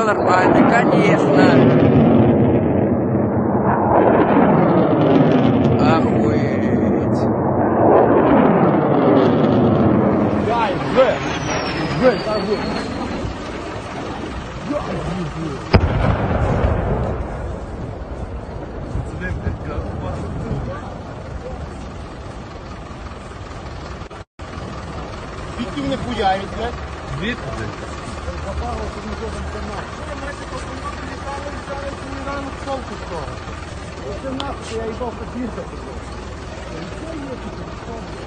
нормально, конечно. Охуеть. Дай, Жень, дай, Звідки вони хуярять, блядь? Звідки? Попало, що не жоден канал. Це нахуй, я їбав побігти. Що є тут?